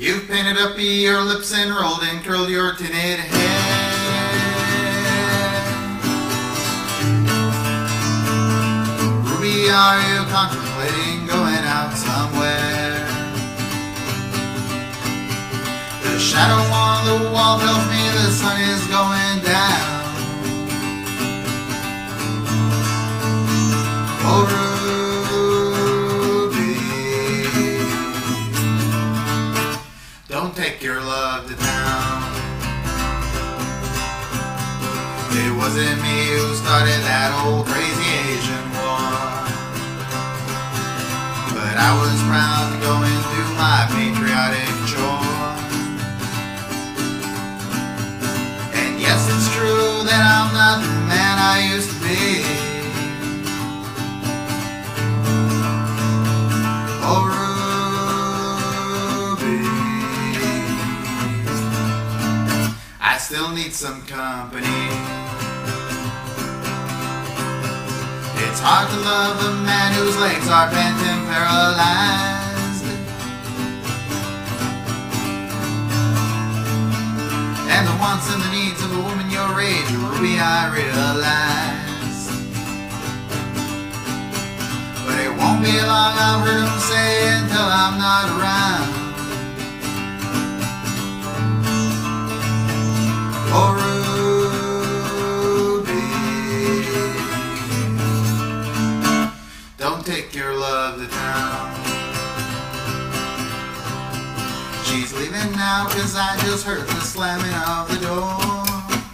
You've painted up your lips and rolled and curled your tinted head. Ruby, are you contemplating going out somewhere? The shadow on the wall tells me the sun is going down. Oh, Ruby, don't take your love to town. It wasn't me who started that old crazy Asian war, but I was proud to go and do my patriotic chore. And yes, it's true that I'm not the man I used to be. Oh, Ruby, I still need some company. It's hard to love a man whose legs are bent and paralyzed, and the wants and the needs of a woman your age, Ruby, I realize. But it won't be long, I've heard him say, until I'm not around. Oh, Ruby, don't take your love to town. She's leaving now 'cause I just heard the slamming of the door.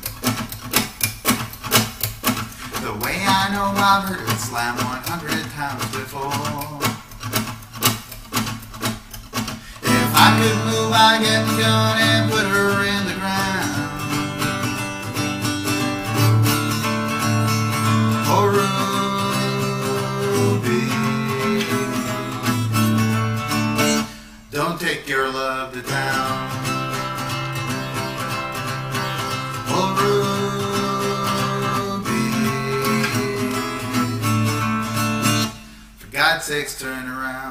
The way I know, I've heard it slam 100 times before. If I could move, I'd get the gun and put her in the ground. Oh, Ruby, don't take your love to town. Oh, Ruby, for God's sakes, turn around.